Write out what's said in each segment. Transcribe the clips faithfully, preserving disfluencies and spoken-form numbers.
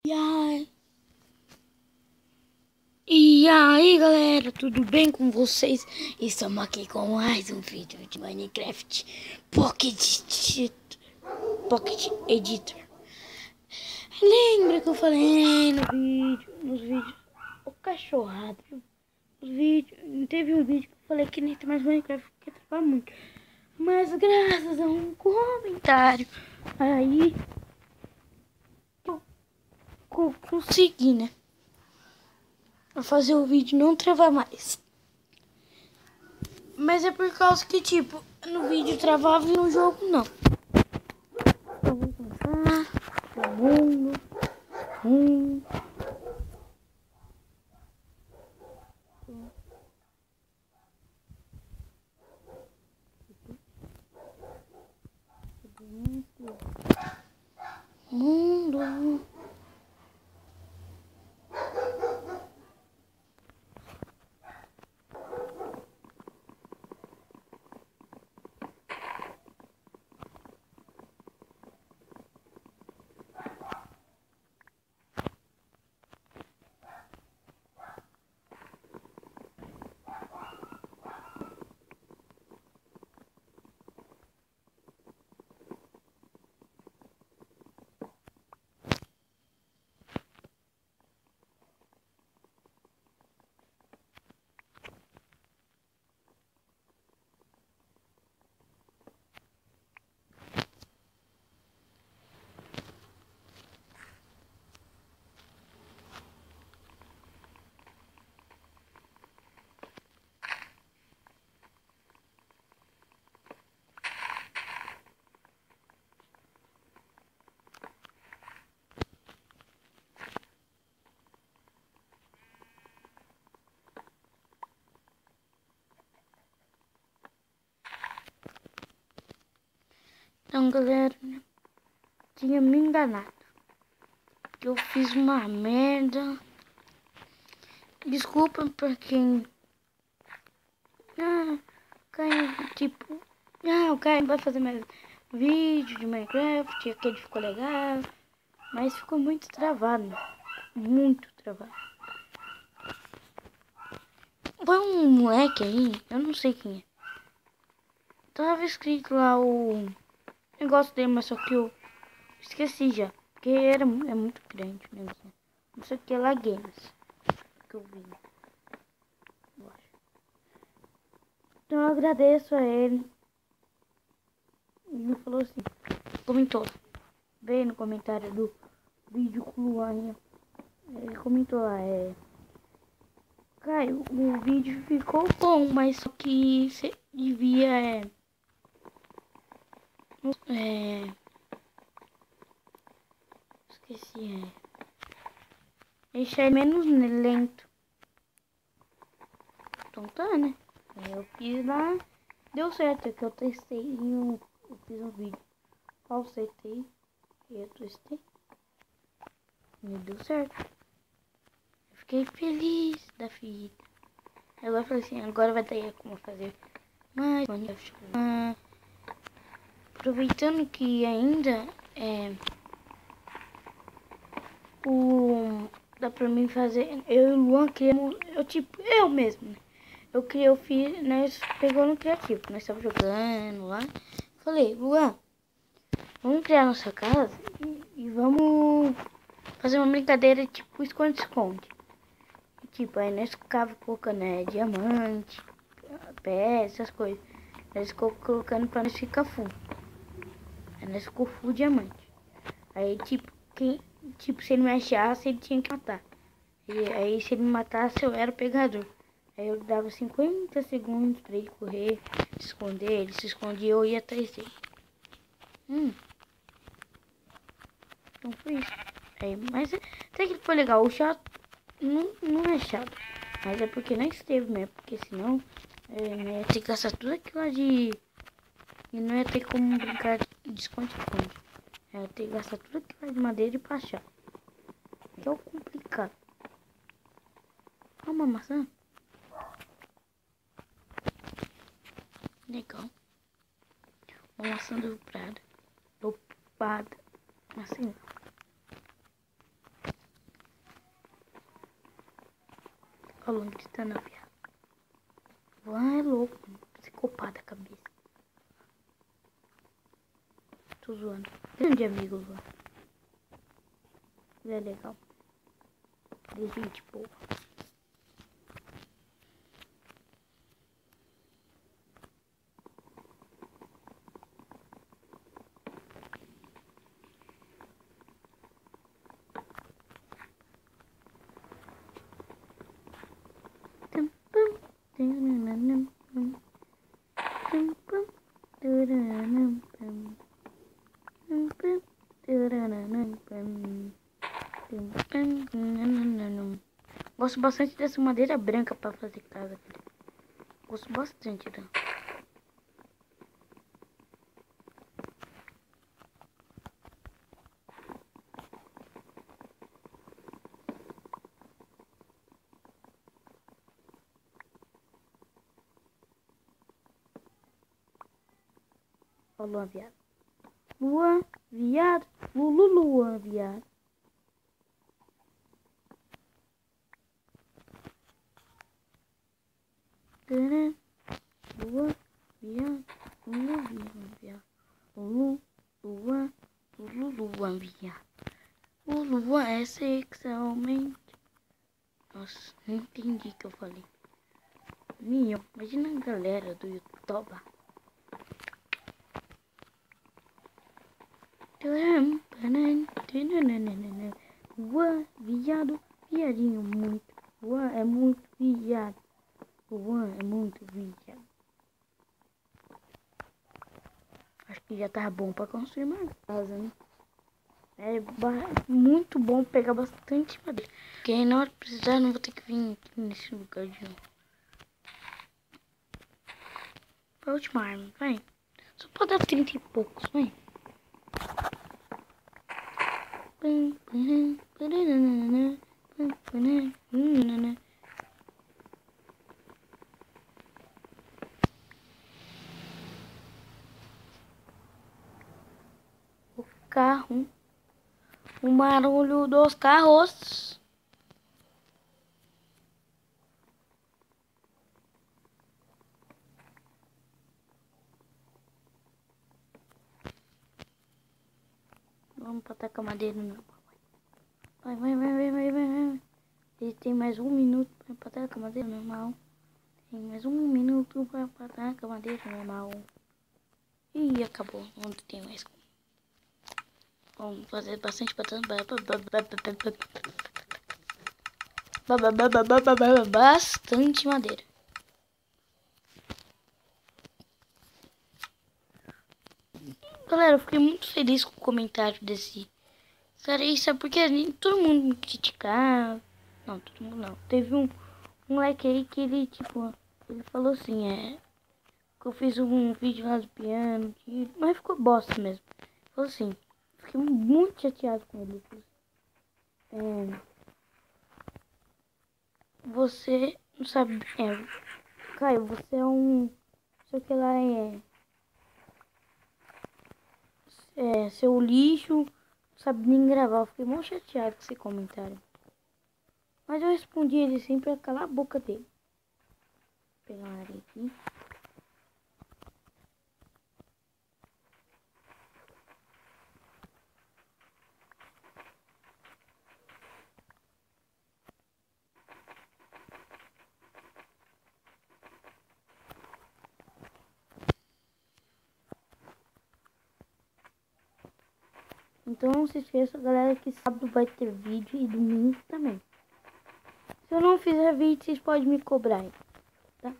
E aí, e aí galera, tudo bem com vocês? Estamos aqui com mais um vídeo de Minecraft Pocket, Pocket Editor. Lembra que eu falei no vídeo, nos vídeos, o cachorrado, os vídeos, teve um vídeo que eu falei que nem tem mais Minecraft porque trava muito. Mas graças a um comentário, aí eu consegui, né? Pra fazer o vídeo não travar mais. Mas é por causa que, tipo, no vídeo travava e no jogo não. Então vamos começar. O mundo. Mundo. Mundo. Então, galera, tinha me enganado. Que eu fiz uma merda. Desculpa pra quem... Ah, Caio, tipo... Ah, o Caio vai fazer mais vídeo de Minecraft. Aquele ficou legal. Mas ficou muito travado. Muito travado. Foi um moleque aí, eu não sei quem é. Tava escrito lá o negócio dele, mas só que eu esqueci já. Porque era, é muito grande mesmo. Não sei o que é lá Games. Que eu vi. Eu acho. Então eu agradeço a ele. Ele falou assim, comentou. Veio no comentário do vídeo com o Luan. Ele comentou lá, é... Caio, o vídeo ficou bom, mas só que você devia... É, é... Esqueci, é... Deixar ele menos lento. Então tá, né? Aí eu fiz lá, deu certo, é que eu testei e eu, eu fiz um vídeo. Falsetei e eu testei. E deu certo. Eu fiquei feliz da vida. Agora eu falei assim, agora vai ter como fazer mais. Ah, aproveitando que ainda é o dá pra mim fazer. Eu e o Luan criamos. Eu tipo, eu mesmo, né? Eu criei, eu fiz, nós pegou no criativo, nós estávamos jogando lá. Falei, Luan, vamos criar nossa casa e, e vamos fazer uma brincadeira tipo esconde-esconde. Tipo, aí nós ficava colocando né, diamante, pé, essas coisas. Nós ficou colocando pra nós ficar full. Aí nós ficou full diamante. Aí tipo, quem, tipo, se ele me achasse, ele tinha que matar. E aí se ele me matasse, eu era o pegador. Aí eu dava cinquenta segundos pra ele correr, se esconder, ele se escondia, eu ia atrás dele. Hum. Então foi isso. Aí, mas até que foi legal. O chato não, não é chato. Mas é porque não esteve mesmo. Porque senão é, não ia ter que gastar tudo aquilo lá de... E não ia ter como brincar de esconde-esconde. Ia ter que gastar tudo aquilo lá de madeira e pra achar. Que é o complicado. Uma maçã. Legal. Uma maçã dobrada. Dobrada. Assim. o Luan gritando, viado. Luan é louco, mano. Psicopata a cabeça. Tô zoando. Grande amigo, Luan. Ele é legal. Ele é gente boa. Gosto bastante dessa madeira branca para fazer casa. Gosto bastante dela. Ó, Luan, viado. Luan, viado. Lulu, Luan, viado. Luan, viado. Lulu, viado. Lulu, Luan. Lulu, Luan, viado. O Luan é sexualmente. Nossa, não entendi o que eu falei. Minha, imagina a galera do YouTube. Luan, viado, viadinho muito. Luan é muito viado. Luan é muito viado. Acho que já tá bom pra construir mais casa, né? É muito bom pegar bastante madeira. Porque na hora que precisar, não vou ter que vir aqui nesse lugar de novo. Pra última arma, vai. Só pode dar trinta e poucos, vai. O carro. O barulho dos carros. Vamos pra tacar madeira não. Vai, vai, vai, vai, vai, vai. Ele tem mais um minuto pra tacar madeira normal. Tem mais um minuto pra tacar madeira normal. Ih, acabou. Não tem mais. Vamos fazer bastante bastante madeira. Galera, eu fiquei muito feliz com o comentário desse. Cara, isso é porque todo mundo me criticava. Não, todo mundo não. Teve um, um moleque aí que ele, tipo, ele falou assim, é. Que eu fiz um vídeo lá do piano, que, mas ficou bosta mesmo. Falou assim, fiquei muito chateado com ele. É, você não sabe. É, Caio, você é um. Sei que lá é. É, seu lixo, não sabe nem gravar. Eu fiquei muito chateado com esse comentário. Mas eu respondi ele sempre a calar a boca dele. Vou pegar uma areia aqui. Então não se esqueça, galera, que sábado vai ter vídeo e domingo também. Se eu não fizer vídeo, vocês podem me cobrar aí, tá?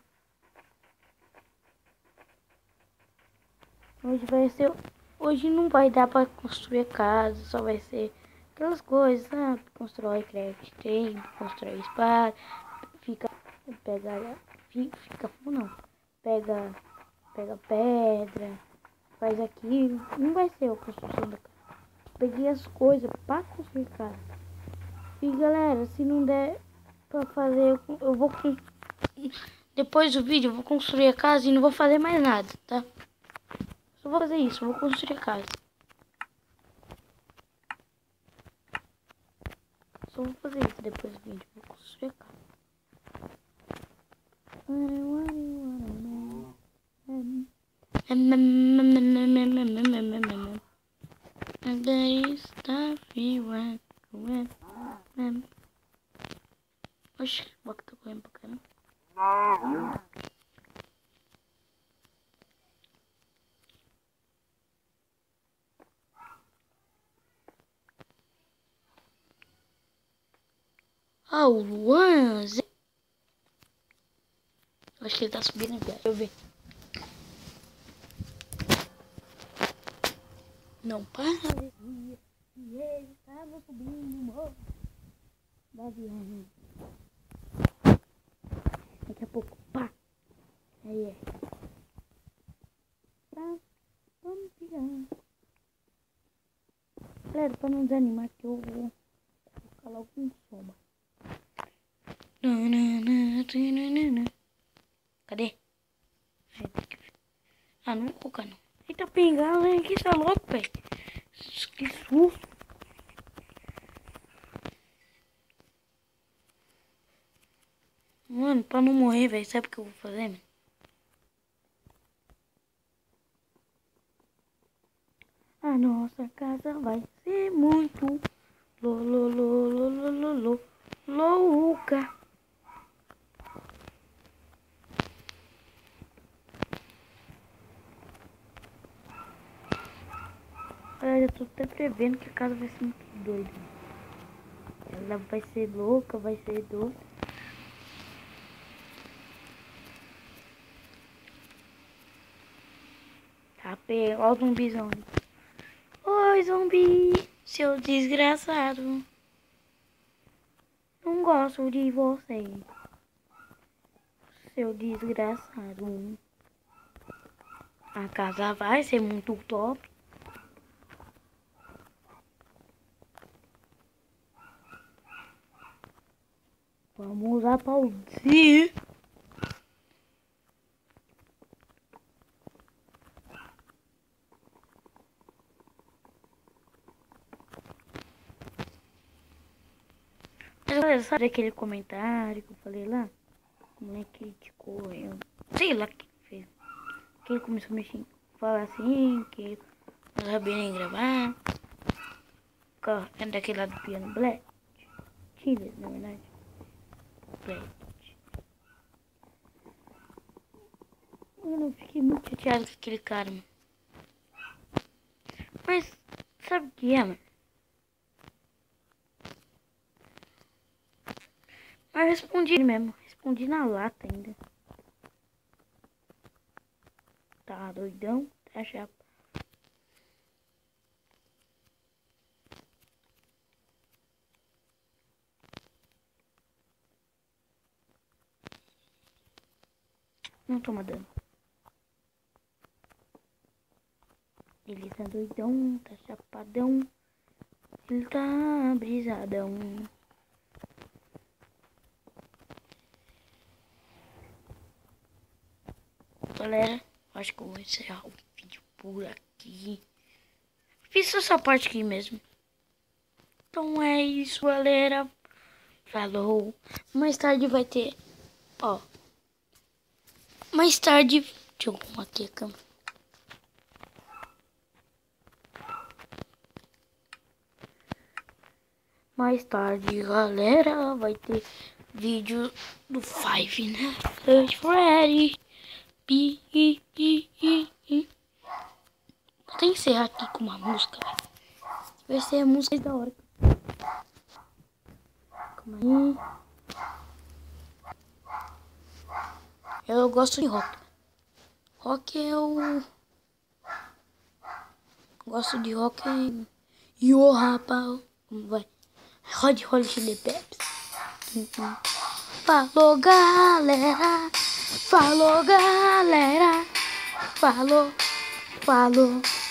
Hoje vai ser... Hoje não vai dar pra construir casa, só vai ser aquelas coisas, sabe? Constrói craft table, constrói espada, fica... Pega... Fica... Não. Pega... Pega pedra, faz aquilo. Não vai ser a construção da casa. Peguei as coisas pra construir casa. E galera, se não der pra fazer, eu vou... Depois do vídeo eu vou construir a casa e não vou fazer mais nada, tá? Só vou fazer isso, eu vou construir a casa. Só vou fazer isso depois do vídeo, vou construir a casa. Oxe, o Boca tá correndo pra caramba. Ah, o Luan. Acho que ele tá subindo aqui. Deixa eu ver. Não para. E ele estava subindo o morro da avião. Daqui a pouco, pá. Aí é. Tá, vamos pirar. Galera, pra não desanimar que eu vou colocar logo um som. Cadê? Ah, não vou colocar não. Eita, pingala, hein? Que tá louco, velho. Que susto. Mano, pra não morrer, velho, sabe o que eu vou fazer, mano? A nossa casa vai ser muito lo, lo, lo, lo, lo, lo, lo, louca. Olha, eu tô até prevendo que a casa vai ser muito doida. Ela vai ser louca, vai ser doida. Tá, pega, ó o zumbizão ali. Oi, zumbi, seu desgraçado. Não gosto de você, seu desgraçado. A casa vai ser muito top. Vamos aplaudir. Mas galera, sabe aquele comentário que eu falei lá? Como é que criticou eu? Sei lá o que fez. Que ele começou a mexer, falar assim, que não sabia nem gravar. É daquele lado do piano Black. Chile, na verdade. Black. Eu não fiquei muito chateado com aquele cara, mano. Mas, sabe o que é, mano? Mas eu respondi mesmo. Respondi na lata ainda. Tá doidão? Tá chapa. Não toma dano. Ele tá doidão, tá chapadão. Ele tá brisadão. Galera, acho que eu vou encerrar o vídeo por aqui. Fiz essa parte aqui mesmo. Então é isso, galera. Falou. Mais tarde vai ter, ó. Mais tarde, deixa eu arrumar aqui a câmera. Mais tarde, galera, vai ter vídeo do Five, né? Search Freddy. Pi, pi, pi, pi, pi. Vou até encerrar aqui com uma música, velho. Vai ser a música da hora. Calma aí. Eu gosto de rock. Rock eu gosto de rock. E o rapaz vai. Hot Hot Chili Peppers. Uhum. Falou, galera. Falou, galera. Falou, falou.